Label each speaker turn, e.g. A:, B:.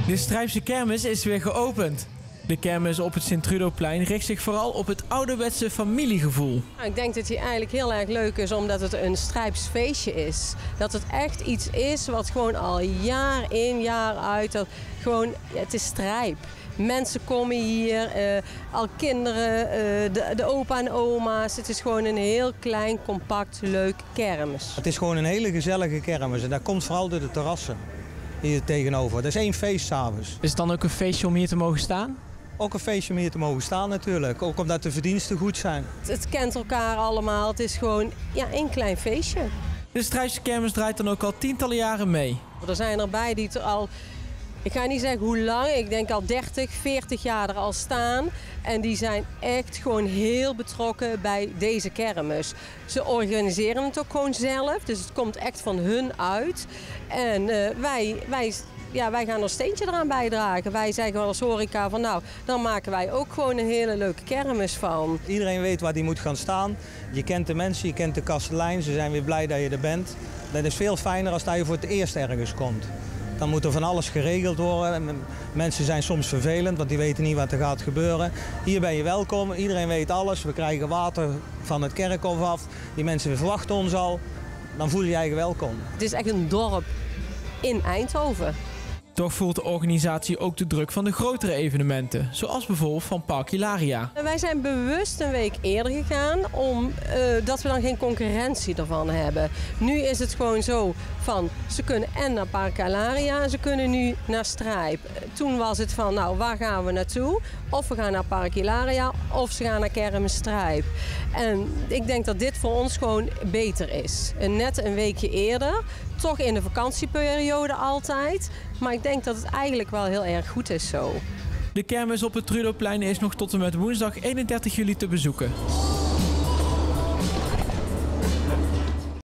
A: De Strijpse kermis is weer geopend. De kermis op het Sint-Trudoplein richt zich vooral op het ouderwetse familiegevoel.
B: Ik denk dat die eigenlijk heel erg leuk is omdat het een Strijps feestje is. Dat het echt iets is wat gewoon al jaar in jaar uit, het is Strijp. Mensen komen hier, al kinderen, de opa en oma's. Het is gewoon een heel klein, compact, leuk kermis.
C: Het is gewoon een hele gezellige kermis en dat komt vooral door de terrassen hier tegenover. Dat is één feest 's avonds.
A: Is het dan ook een feestje om hier te mogen staan?
C: Ook een feestje om hier te mogen staan natuurlijk, ook omdat de verdiensten goed zijn.
B: Het kent elkaar allemaal, het is gewoon één klein feestje.
A: De Strijpse kermis draait dan ook al tientallen jaren mee.
B: Er zijn erbij die er al, ik ga niet zeggen hoe lang, ik denk al 30, 40 jaar er al staan. En die zijn echt gewoon heel betrokken bij deze kermis. Ze organiseren het ook gewoon zelf, dus het komt echt van hun uit. En wij gaan ons steentje eraan bijdragen. Wij zeggen wel als horeca van dan maken wij ook gewoon een hele leuke kermis van.
C: Iedereen weet waar die moet gaan staan. Je kent de mensen, je kent de kastelein, ze zijn weer blij dat je er bent. Dat is veel fijner als dat je voor het eerst ergens komt. Dan moet er van alles geregeld worden. Mensen zijn soms vervelend, want die weten niet wat er gaat gebeuren. Hier ben je welkom, iedereen weet alles. We krijgen water van het kerkhof af. Die mensen verwachten ons al. Dan voel je je eigen welkom.
B: Het is echt een dorp in Eindhoven.
A: Toch voelt de organisatie ook de druk van de grotere evenementen, zoals bijvoorbeeld van Park Hilaria.
B: Wij zijn bewust een week eerder gegaan, omdat we dan geen concurrentie ervan hebben. Nu is het gewoon zo van, ze kunnen en naar Park Hilaria en ze kunnen nu naar Strijp. Toen was het van, waar gaan we naartoe? Of we gaan naar Park Hilaria, of ze gaan naar Kermis Strijp. En ik denk dat dit voor ons gewoon beter is. Net een weekje eerder, toch in de vakantieperiode altijd. Maar ik denk dat het eigenlijk wel heel erg goed is zo.
A: De kermis op het Trudoplein is nog tot en met woensdag 31 juli te bezoeken.